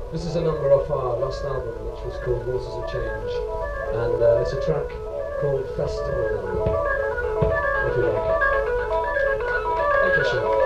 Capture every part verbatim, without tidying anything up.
This is a number off our last album, which was called Waters of Change, and uh, it's a track called Festival. If you like it. Thank you, Sean.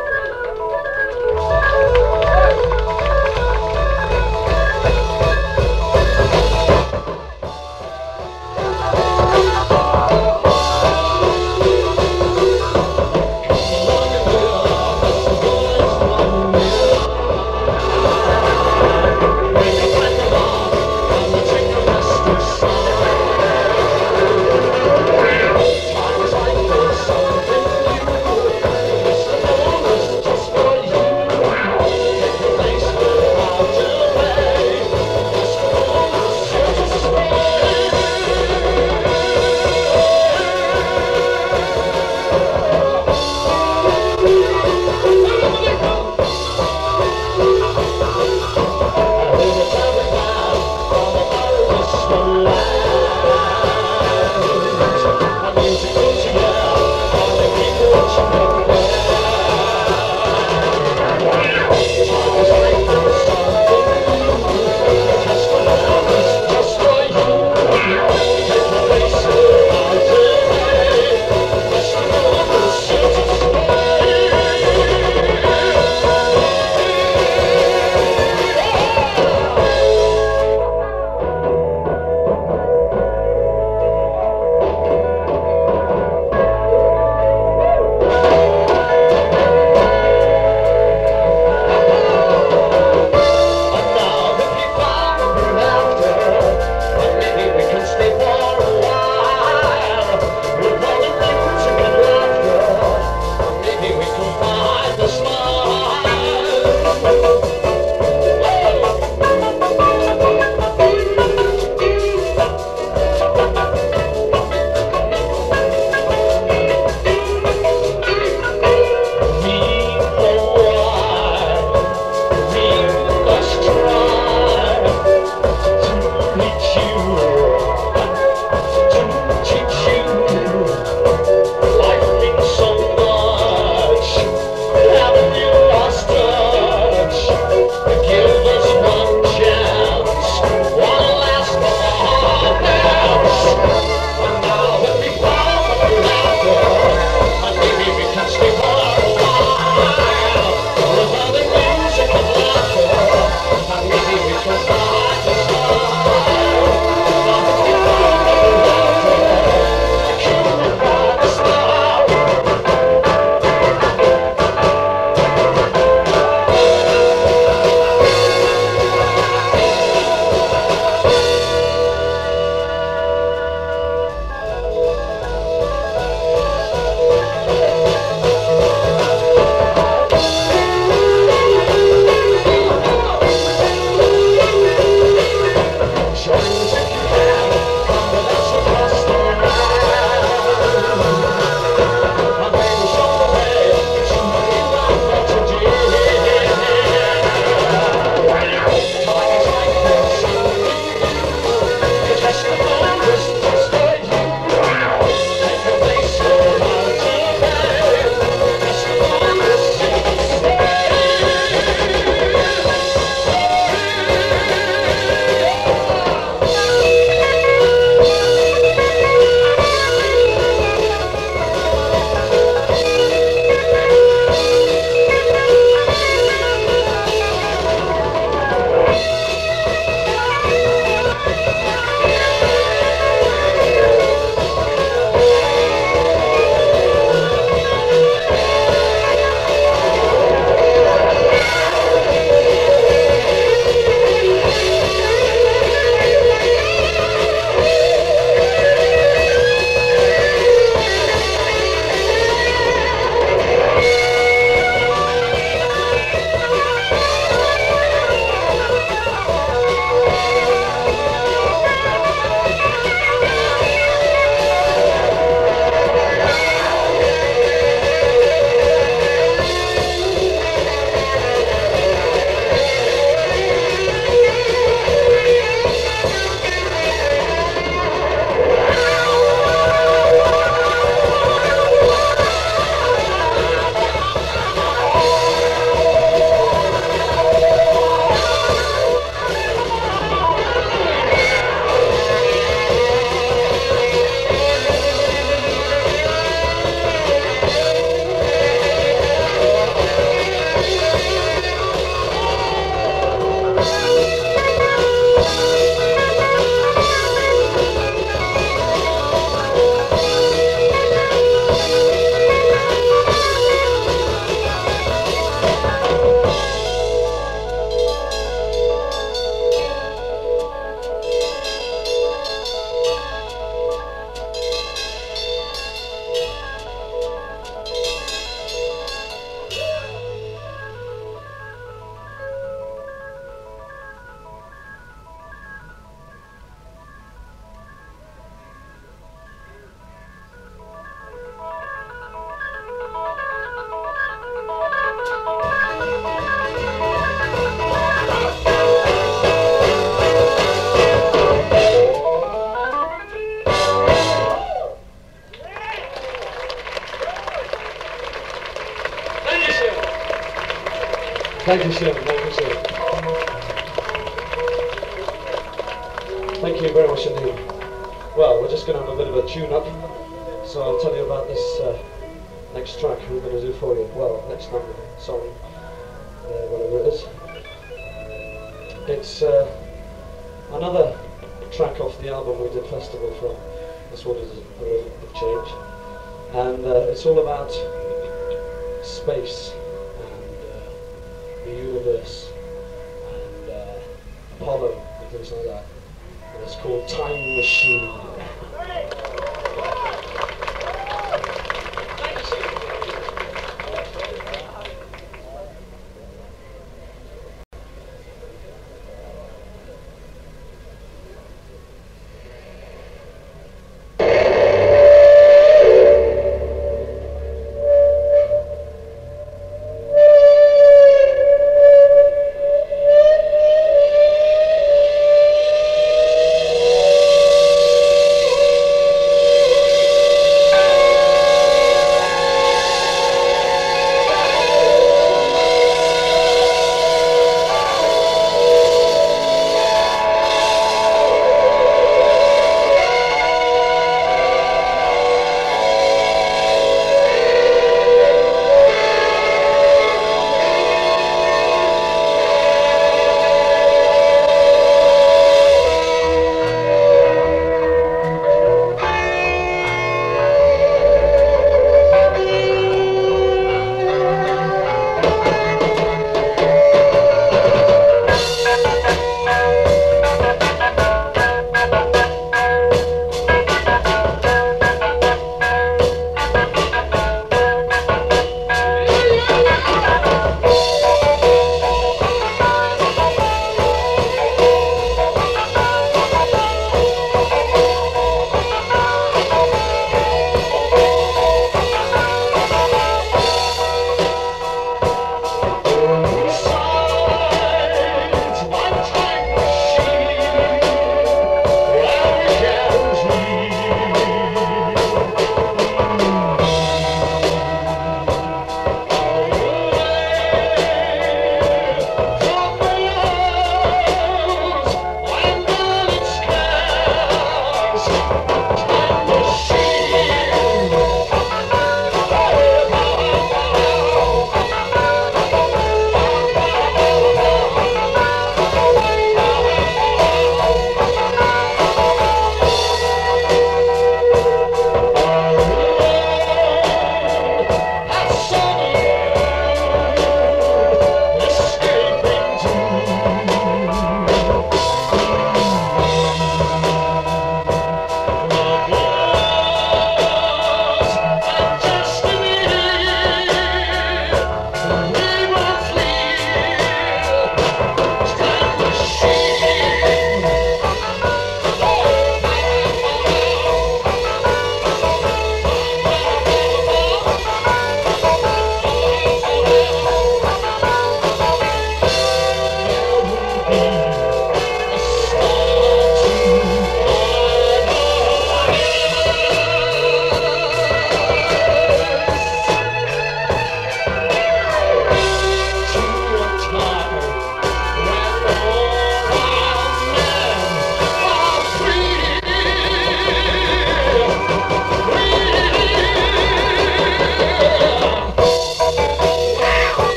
Thank you, sir. Thank you, sir. Thank you very much indeed. Well, we're just going to have a bit of a tune-up, so I'll tell you about this uh, next track we're going to do for you. Well, next number, song, uh, whatever it is. It's uh, another track off the album we did Festival from. This one is A Little Bit of Change. And uh, it's all about space and uh, the universe and uh, Apollo and things like that. And it's called Time Machine.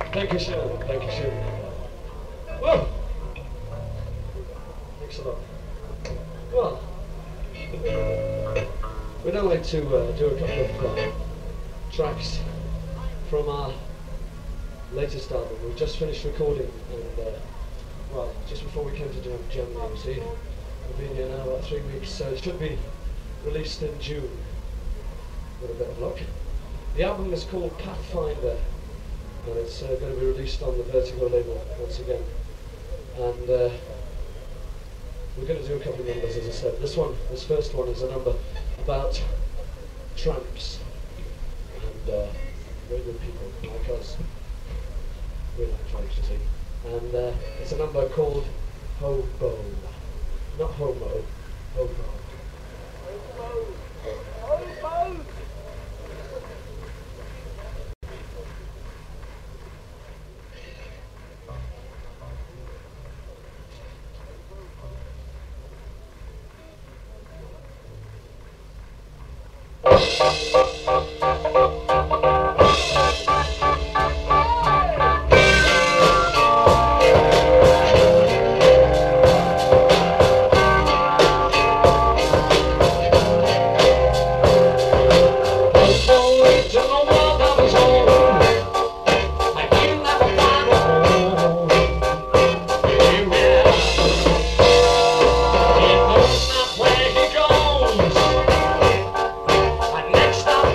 Thank you, Sean. Thank you, Sean. Whoa! Thanks a lot. Well, we'd now like to uh, do a couple of uh, tracks from our latest album. We've just finished recording, and uh, well, just before we came to Germany, you see, we've been here now about three weeks, so it should be released in June, with a bit of luck. The album is called Pathfinder, and it's uh, going to be released on the Vertigo label once again. And uh, we're going to do a couple of numbers, as I said. This one, this first one, is a number about tramps and uh, very good people like us. We like tramps, you see. And uh, it's a number called Hobo, not Homo, Hobo. Hobo. Hobo. Next stop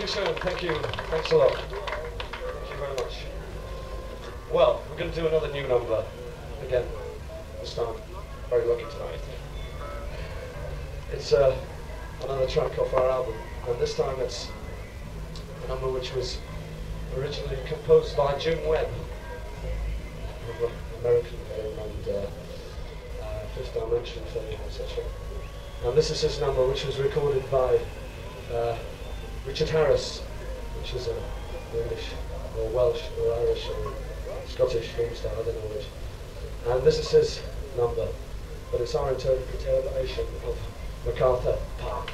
soon. Thank you. Thanks a lot. Thank you very much. Well, we're going to do another new number again. This time, very lucky tonight. It's uh, another track off our album, and this time it's a number which was originally composed by Jim Webb, of American fame and uh, uh, Fifth Dimension fame, et cetera. And this is his number, which was recorded by uh, Richard Harris, which is an English or Welsh or Irish or Scottish film star, I don't know which. And this is his number, but it's our interpretation of MacArthur Park.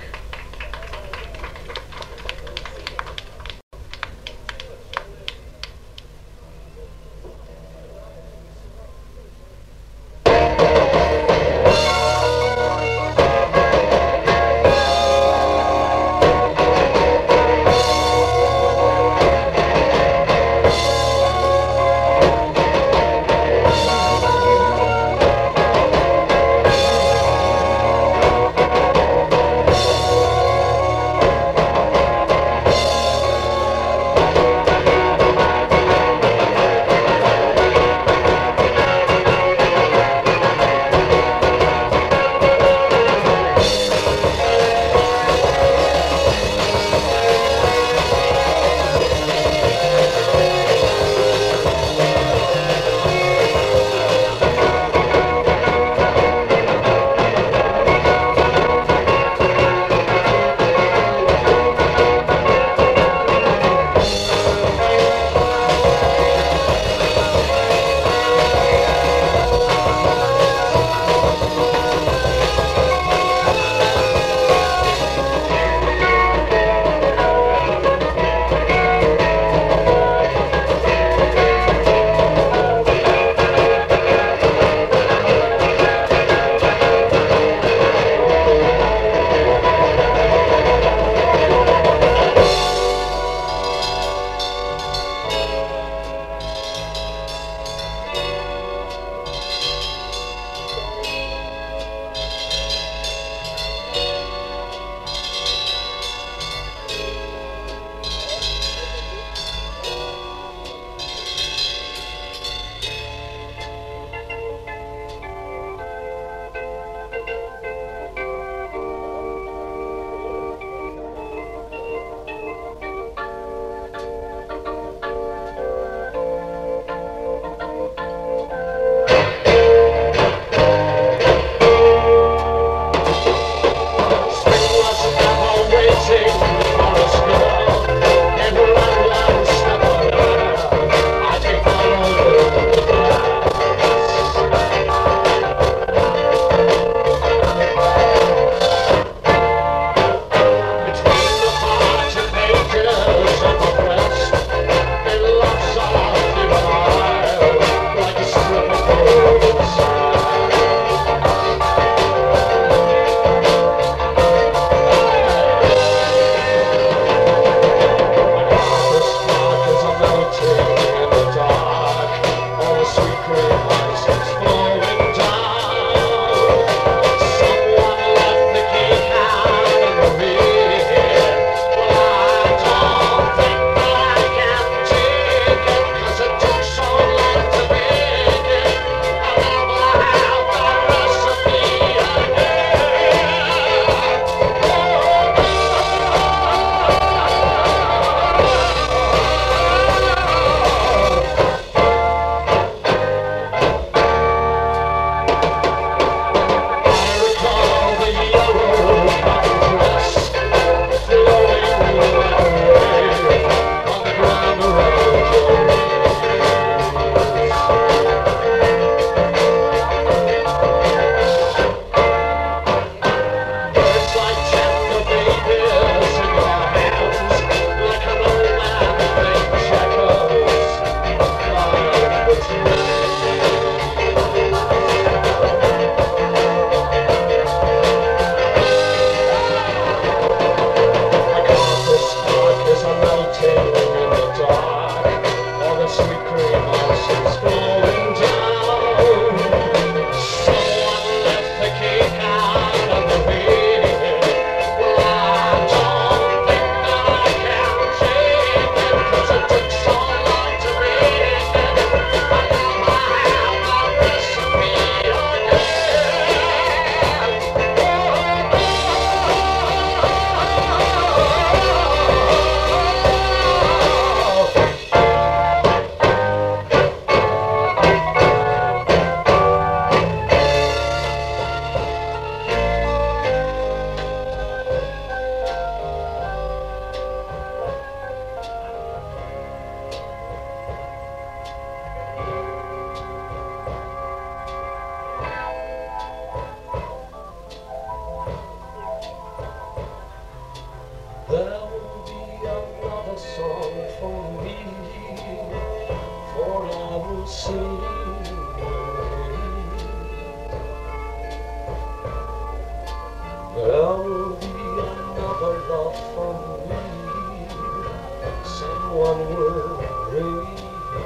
There'll be another love from me. Someone will bring me.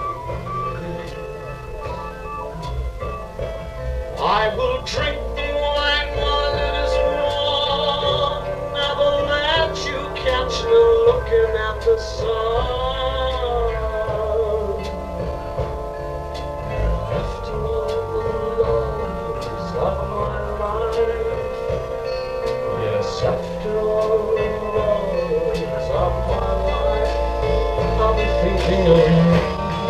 I will drink the wine while it is warm. Never let you catch me looking at the sun. After all the lives of my life, yes, after all the lives of my life, I'll be thinking of you.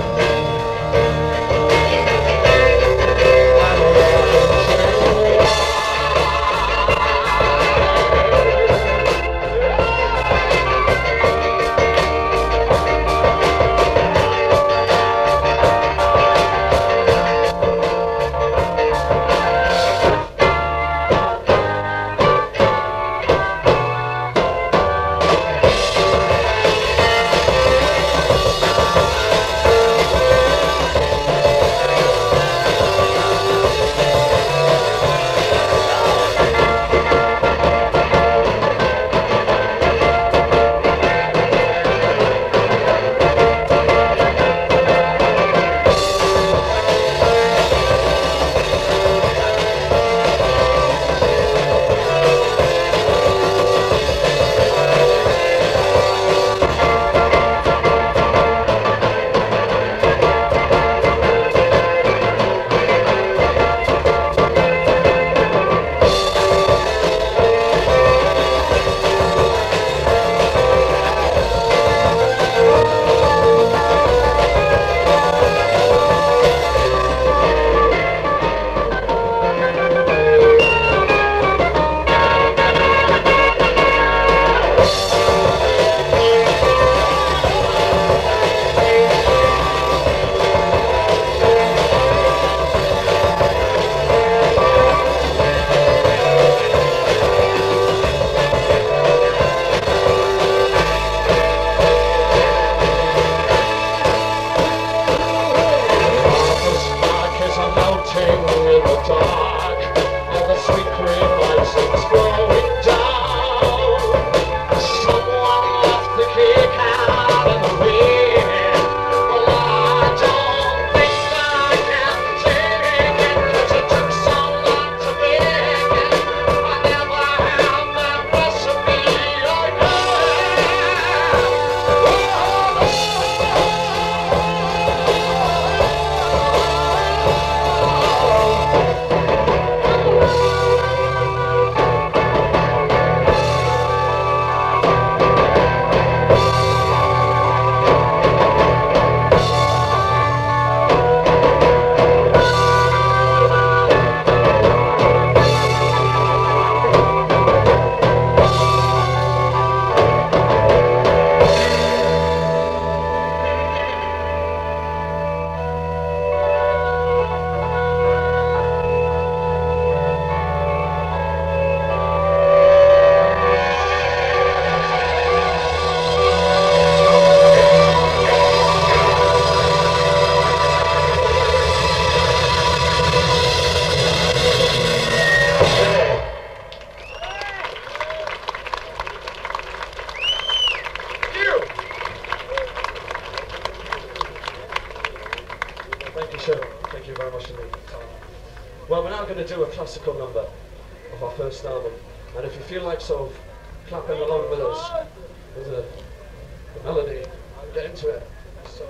Well, we're now going to do a classical number of our first album, and if you feel like sort of clapping along with us with the, the melody, get into it, so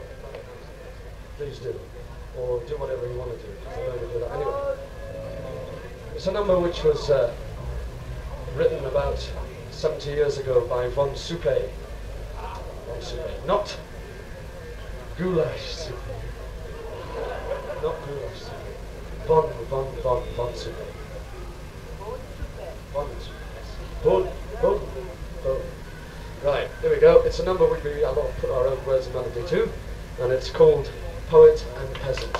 please do, or do whatever you want to do, because I'm going to do that anyway. It's a number which was uh, written about seventy years ago by Von Suppe. Von Suppe, not Goulash Suppe, not Goulash Suppe. Von, Von, Von, Von Suppe. Von Suppe. Bon, Bon, Bon. Right, here we go. It's a number which we have all put our own words and melody to, and it's called Poet and Peasant.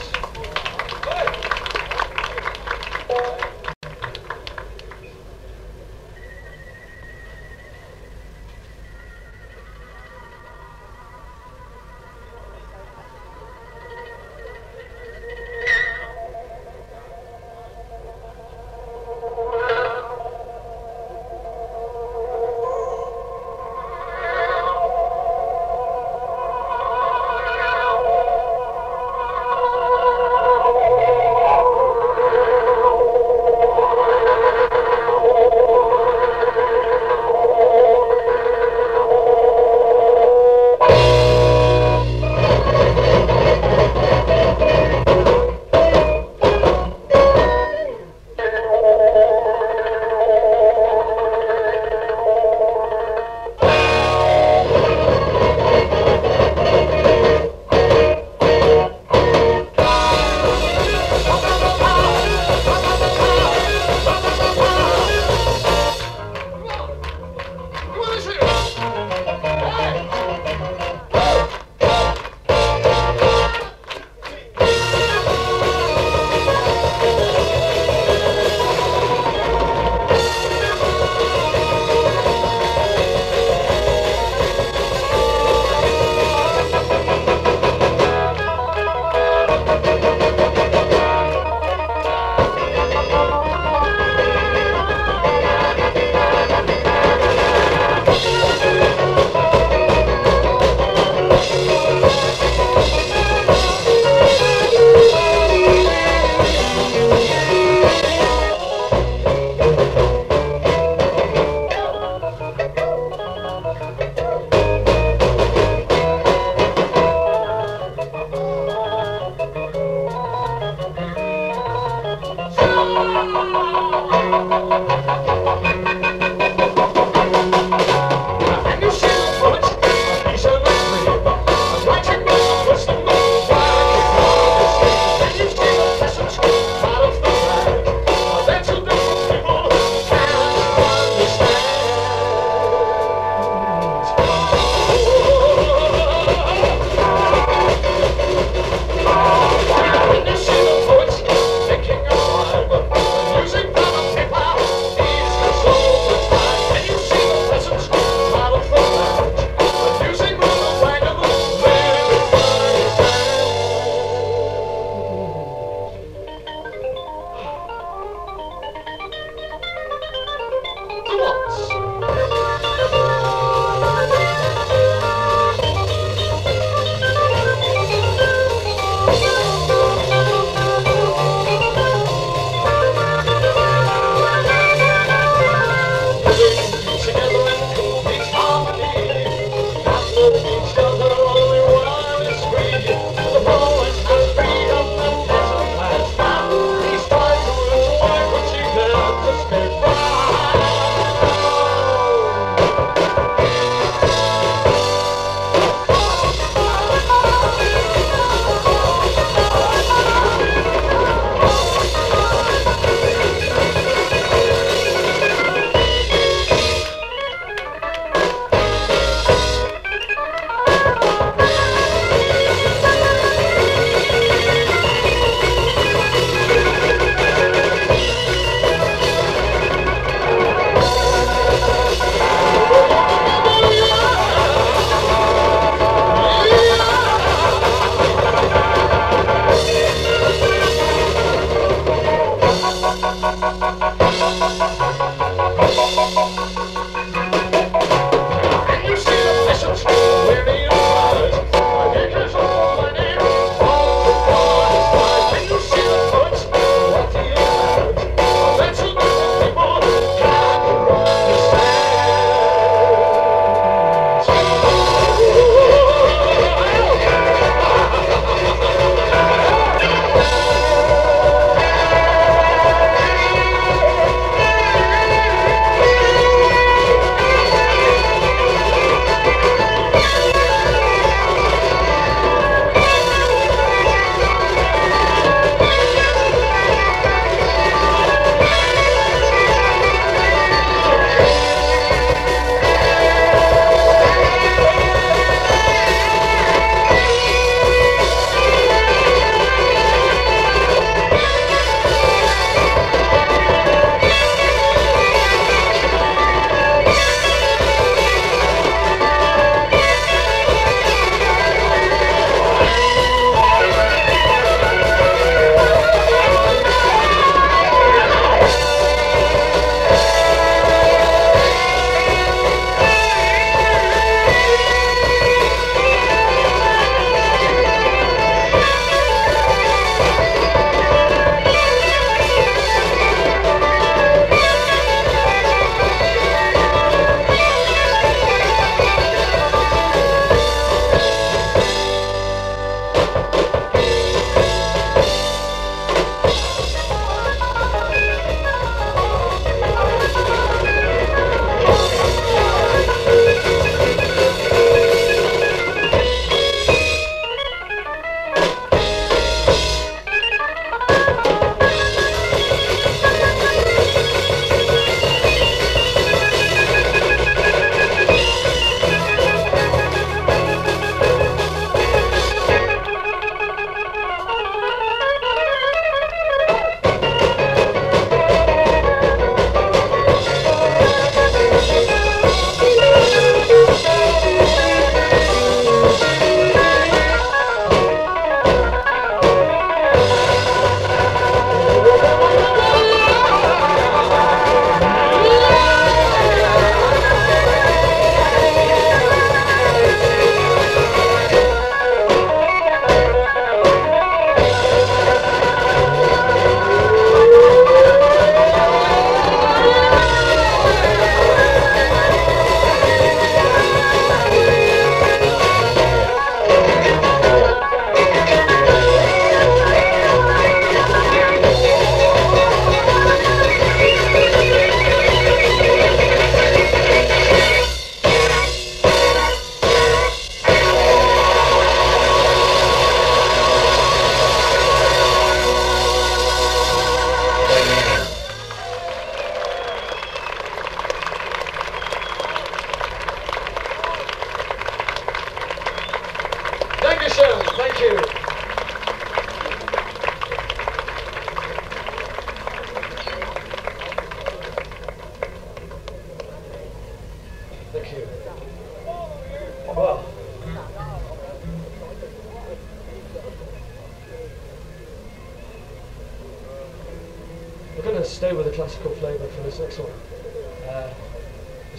We're going to stay with the classical flavour for this next one. Uh,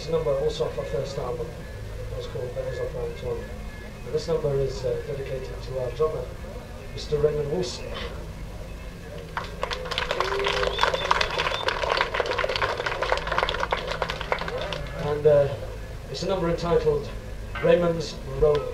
It's a number also off our first album. It was called Beggars of Round One. And this number is uh, dedicated to our drummer, Mister Raymond Woolsey. And uh, it's a number entitled Raymond's Road.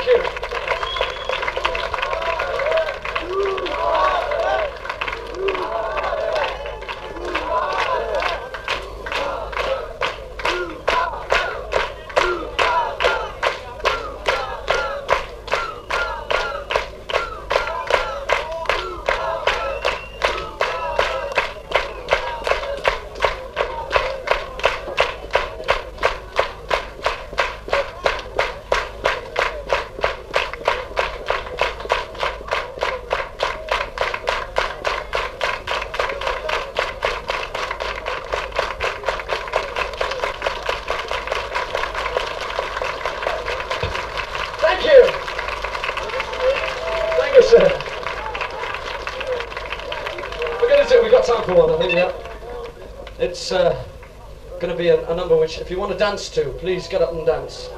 Thank you. Thank you. Thank you, sir. We're going to do, we've got time for one, I think, yeah. It's uh, going to be a, a number which, if you want to dance to, please get up and dance.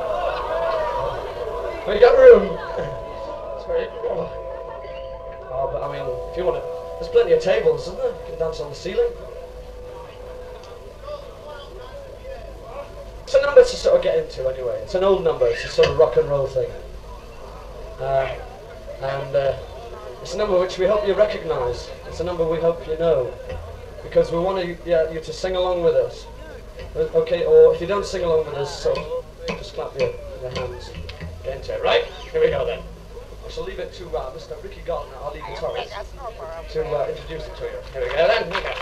We got room. Sorry. Oh, but I mean, if you want to, there's plenty of tables, isn't there? You can dance on the ceiling. It's a number to sort of get into anyway. It's an old number, it's a sort of rock and roll thing. Uh, and uh, it's a number which we hope you recognise. It's a number we hope you know. Because we want you, yeah, you to sing along with us. Okay, or if you don't sing along with us, so just clap your, your hands. Get into it. Right, here we go then. I shall leave it to uh, Mister Ricky Gardner, our lead guitarist, to uh, introduce it to you. Here we go then. Here we go.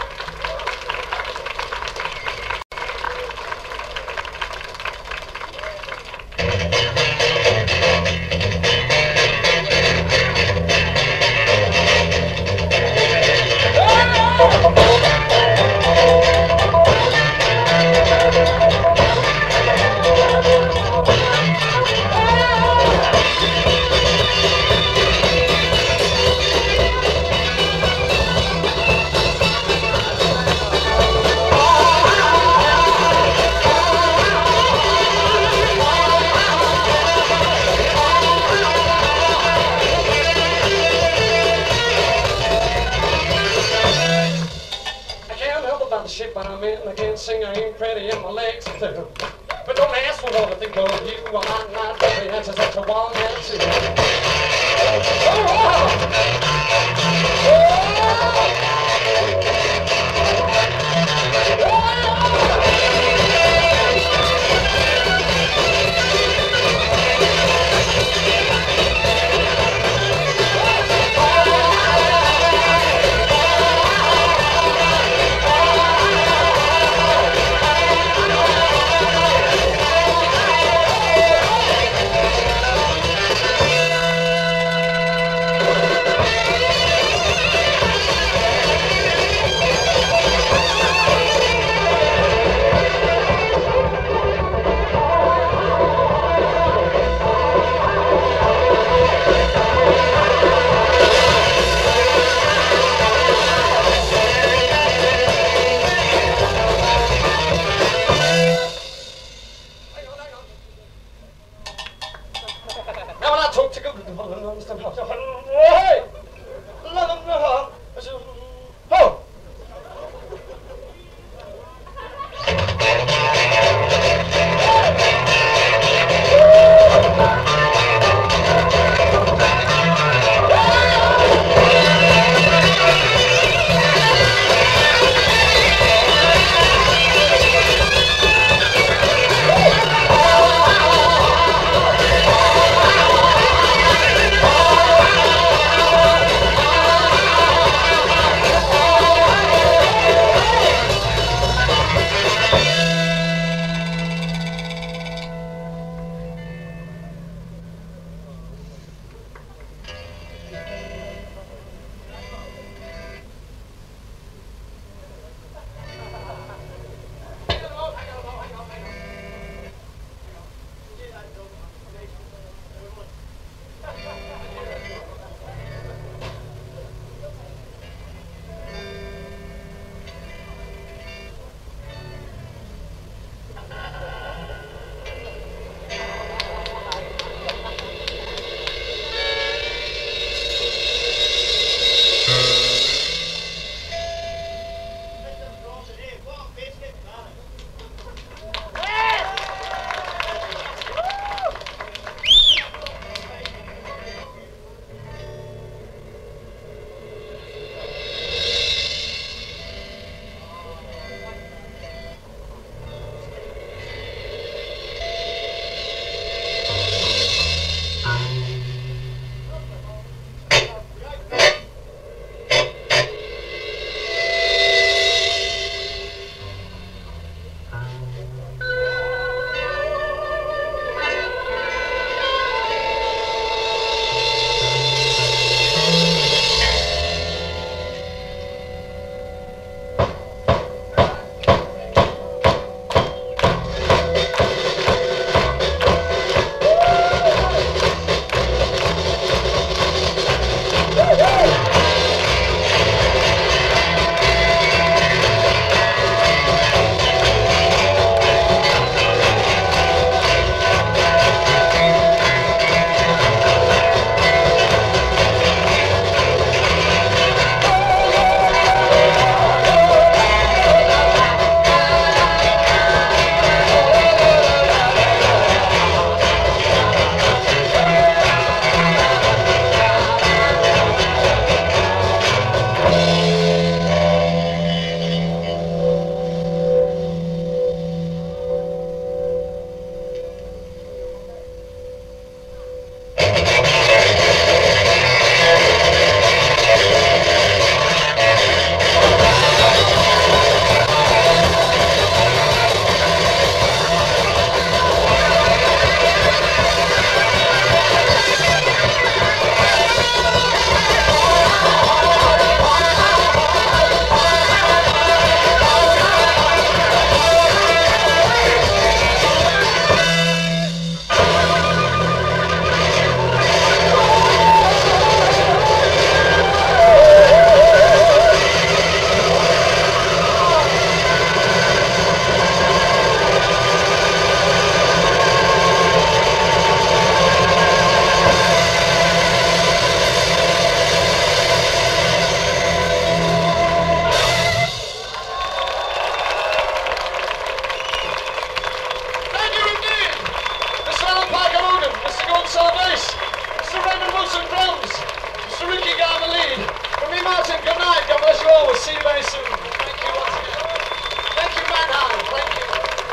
Shit, but I'm in, I can't sing, I ain't pretty, and my legs are thin. But don't ask for what I think of you, I might not be answer such a wild man too. Thompson on bass, Mister Raymond Wilson drums, Mister Ricky Garman lead. From me, Martin, good night. God bless you all. We'll see you very soon. Thank you once again. Thank you, Manheim. Thank you.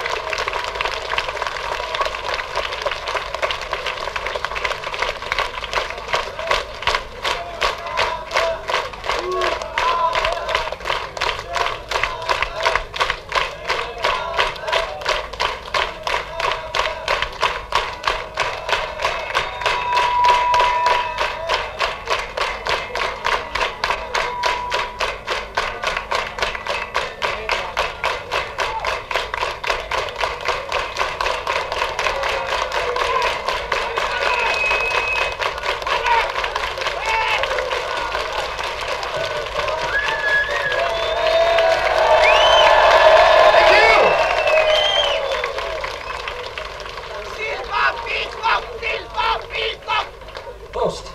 Post.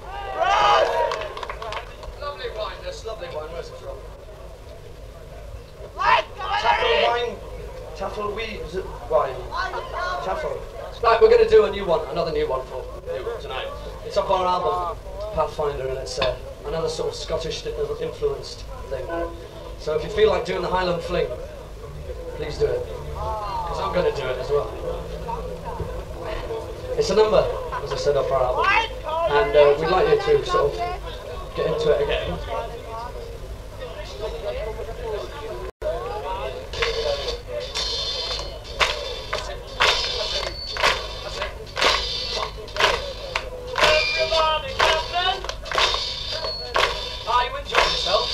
Lovely wine, this lovely wine. Where's it from? Taffel wine. Taffel wheat is it wine? Taffel. Right, we're going to do a new one, another new one for you tonight. It's up on our album, Pathfinder, and it's uh, another sort of Scottish influenced thing. So if you feel like doing the Highland Fling, please do it. Because I'm going to do it as well. It's a number, as I said, off our album. And uh, we'd like you to sort of get into it again. Everybody, Captain! Are you enjoying yourself?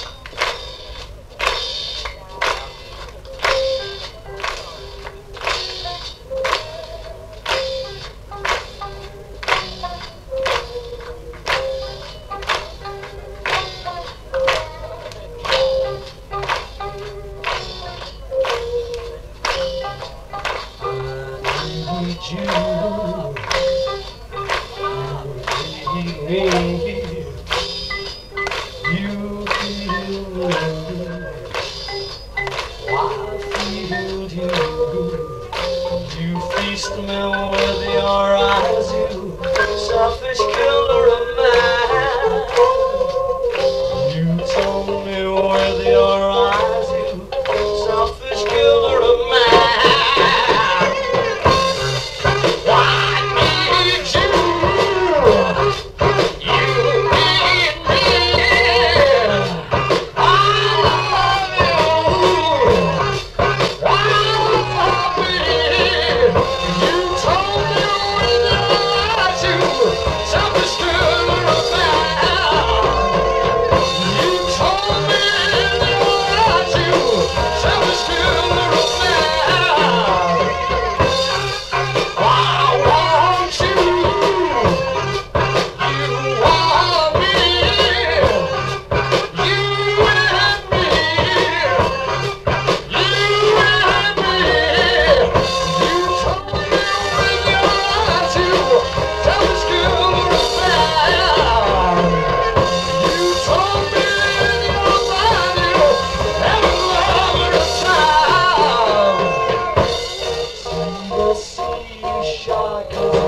Shot.